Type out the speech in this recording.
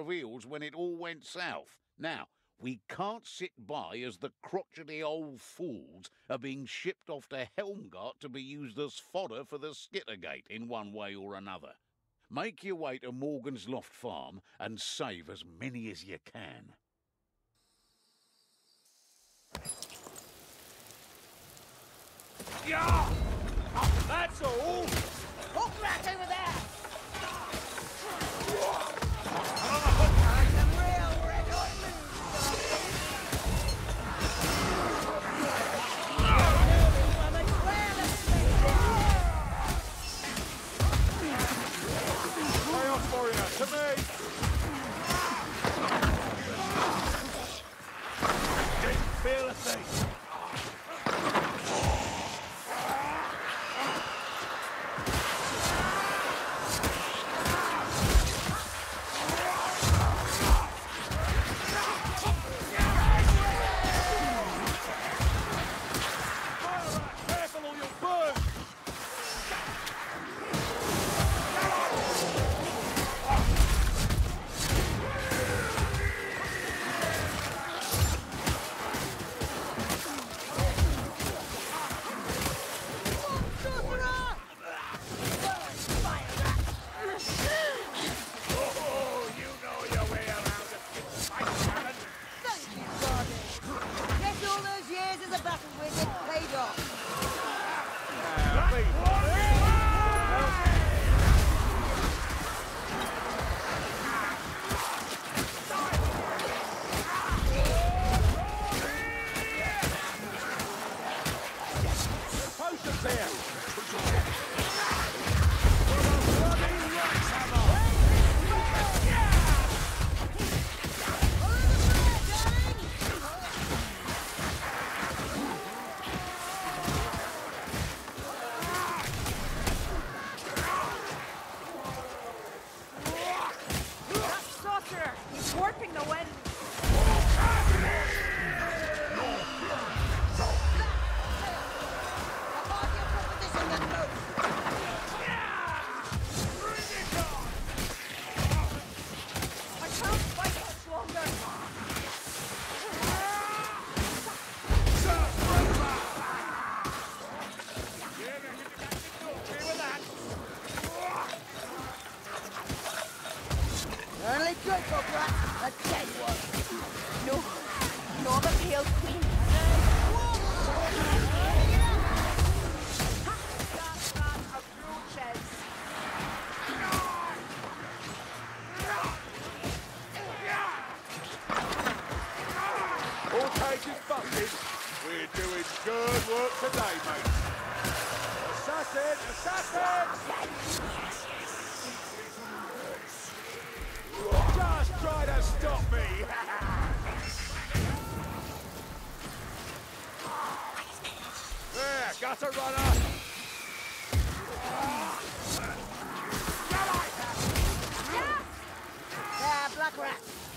heels when it all went south. Now, we can't sit by as the crotchety old fools are being shipped off to Helmgart to be used as fodder for the Skittergate in one way or another. Make your way to Morgan's Loft Farm and save as many as you can. Yeah! That's all! Look right over there! To me! Didn't feel a thing! Careful or you'll burn! He's warping the wind. Only good for Black. I tell you what. No. Nor the Pale Queen. All cages busted. We're doing good work today, mate. Assassin! Assassin! Just try to stop me! There, gutter runner! Yeah, Black Rat.